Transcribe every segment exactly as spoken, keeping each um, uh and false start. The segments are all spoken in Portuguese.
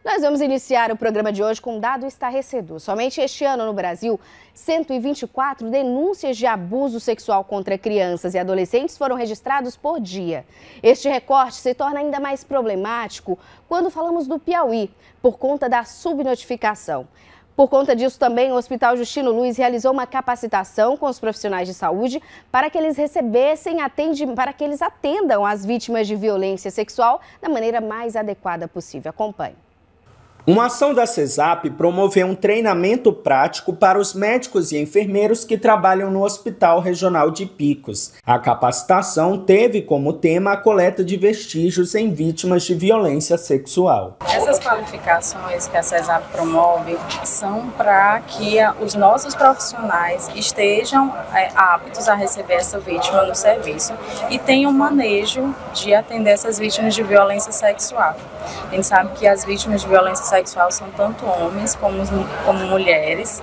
Nós vamos iniciar o programa de hoje com um dado estarrecedor. Somente este ano no Brasil, cento e vinte e quatro denúncias de abuso sexual contra crianças e adolescentes foram registrados por dia. Este recorte se torna ainda mais problemático quando falamos do Piauí, por conta da subnotificação. Por conta disso também, o Hospital Justino Luz realizou uma capacitação com os profissionais de saúde para que eles recebessem, atende, para que eles atendam as vítimas de violência sexual da maneira mais adequada possível. Acompanhe. Uma ação da CESAP promoveu um treinamento prático para os médicos e enfermeiros que trabalham no Hospital Regional de Picos. A capacitação teve como tema a coleta de vestígios em vítimas de violência sexual. Essas qualificações que a CESAP promove são para que os nossos profissionais estejam é, aptos a receber essa vítima no serviço e tenham manejo de atender essas vítimas de violência sexual. A gente sabe que as vítimas de violência sexual são tanto homens como, como mulheres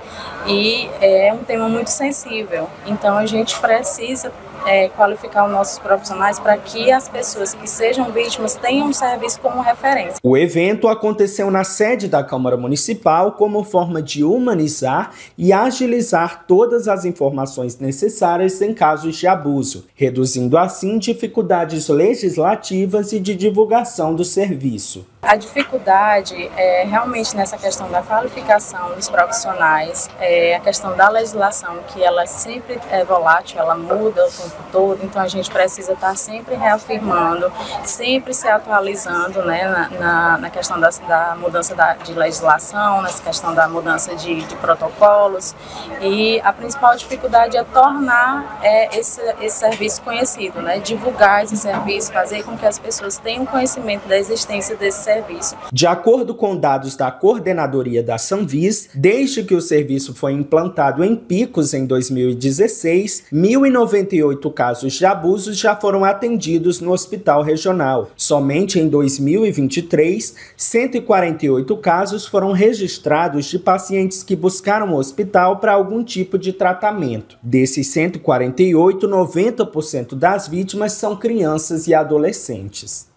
e é um tema muito sensível, então a gente precisa é, qualificar os nossos profissionais para que as pessoas que sejam vítimas tenham um serviço como referência. O evento aconteceu na sede da Câmara Municipal como forma de humanizar e agilizar todas as informações necessárias em casos de abuso, reduzindo assim dificuldades legislativas e de divulgação do serviço. A dificuldade é realmente nessa questão da qualificação dos profissionais, é a questão da legislação, que ela sempre é volátil, ela muda o tempo todo, então a gente precisa estar sempre reafirmando, sempre se atualizando, né, na, na, na questão da, da mudança da, de legislação, nessa questão da mudança de, de protocolos, e a principal dificuldade é tornar é, esse, esse serviço conhecido, né, divulgar esse serviço, fazer com que as pessoas tenham conhecimento da existência desse serviço. Serviço. De acordo com dados da coordenadoria da Sanvis, desde que o serviço foi implantado em Picos em dois mil e dezesseis, mil e noventa e oito casos de abusos já foram atendidos no hospital regional. Somente em dois mil e vinte e três, cento e quarenta e oito casos foram registrados de pacientes que buscaram o hospital para algum tipo de tratamento. Desses cento e quarenta e oito, noventa por cento das vítimas são crianças e adolescentes.